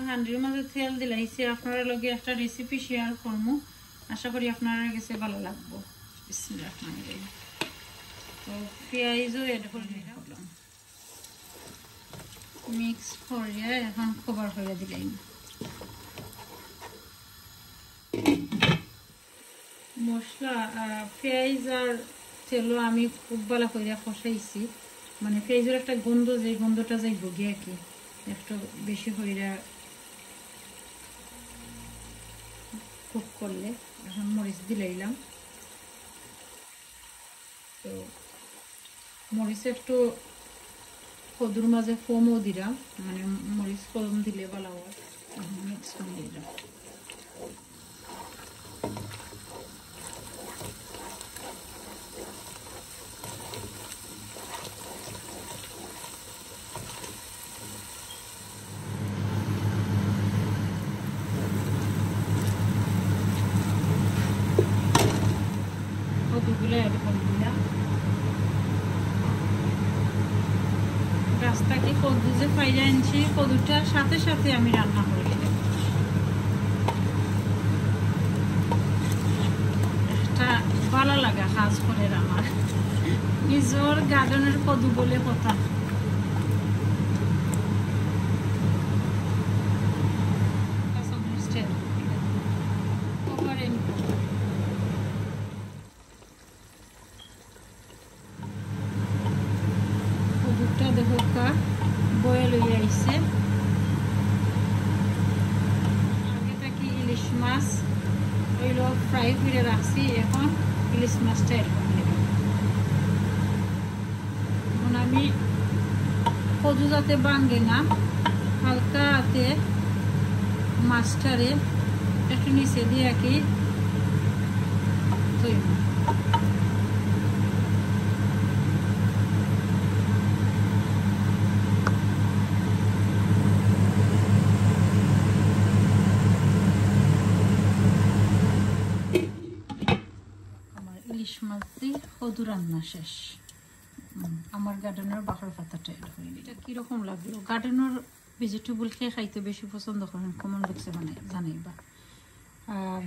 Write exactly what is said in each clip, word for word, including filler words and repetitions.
হান্ডির মাঝে তেল দিলাইছি আপনারা লগে একটা রেসিপি শেয়ার করবো আশা করি আপনারা কাছে ভালো লাগবে বিসমিল্লাহির রহমানির রহিম তো পেঁয়াজও এড করে দিলাম মিক্স করে এখন কভার করে দিলাম মশলা পেঁয়াজ আর তেলও আমি খুব ভালো করে কষাইছি মানে পেঁয়াজের একটা গন্ধ যে গন্ধটা যাই গিয়ে কি একটু বেশি হইরা কুক করলে এখন মরিচ দিলাইলাম তো মরিচ একটু কদুর মাঝে কমও দিলাম মানে মরিচ কম দিলে ভালো হয় মিক্স করে দিলাম কদুগুলো অ্যাড করে দিলাম রাস্তাকে কদু যে ফাইলে আনছি কদুটার সাথে সাথে আমি রান্না করে দিলাম এটা ভালো লাগে কাজ করে আমার নিজের গার্ডেনের কদু বলে কথা দেখো কা বয়েল হয়ে আইছে আগে থেকে ইলিশ মাছ ওইল ফ্রাই করে রাখছি এখন ইলিশ মাছটা এড করে দিলাম এখন আমি কদু যাতে ভাঙে না হালকা হাতে মাছটারে একটু নিচে দিয়ে কি তৈরি ইলিশ মাছ দিয়ে কদু রান্না শেষ আমার গার্ডেনের বাঁকড় পাতাটা এটা কিরকম লাগলো গার্ডেনের ভেজিটেবল খেয়ে খাইতে বেশি পছন্দ করেন কমন বক্সে মানে জানাইবা আর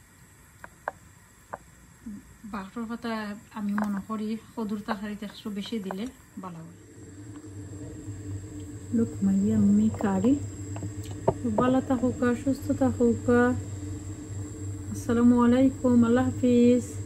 বাঁকড় পাতা আমি মনে করি কদুর তরকারিতে একটু বেশি দিলে ভালো হয় লুক মাইয়া আমি কারি ভালো থাকুক সুস্থ থাকুক আসসালামু আলাইকুম আল্লাহ হাফিজ